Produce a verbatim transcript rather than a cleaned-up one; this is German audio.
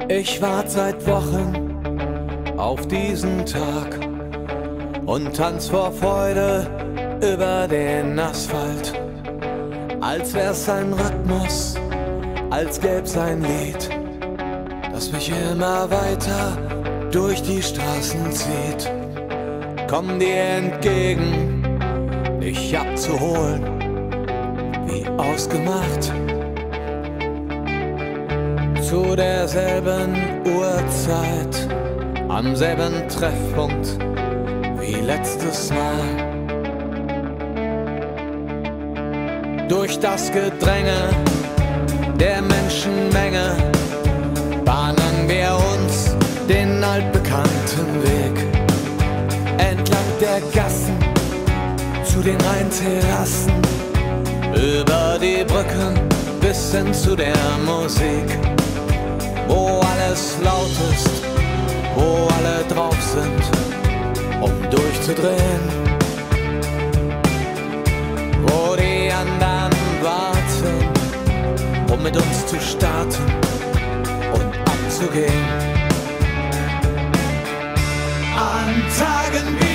Ich wart seit Wochen auf diesen Tag und tanz vor Freude über den Asphalt, als wär's ein Rhythmus, als gäb's ein Lied, das mich immer weiter durch die Straßen zieht. Komm dir entgegen, dich abzuholen, wie ausgemacht, zu derselben Uhrzeit, am selben Treffpunkt wie letztes Mal. Durch das Gedränge der Menschenmenge bahnen wir uns den altbekannten Weg entlang der Gassen zu den Rheinterrassen, über die Brücken bis hin zu der Musik, wo alles laut ist, wo alle drauf sind, um durchzudrehen, wo die anderen warten, um mit uns zu starten und abzugehen. An Tagen wie